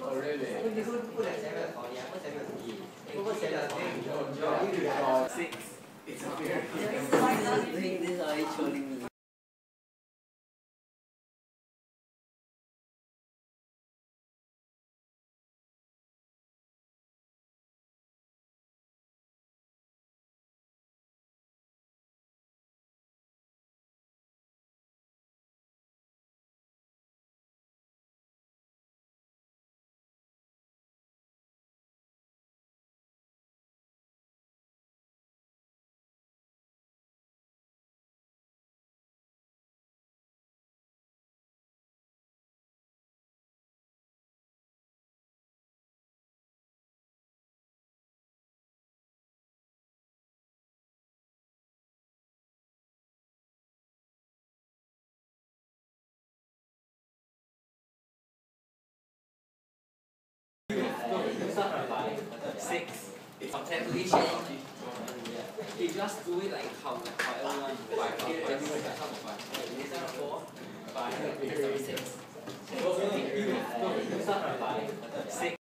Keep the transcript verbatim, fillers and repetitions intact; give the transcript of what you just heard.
Oh, really? Six. It's a very Doing this or are you trolling me? Six. Calculation. You just do it like how however you want. Five. Four. Five. Six. Six.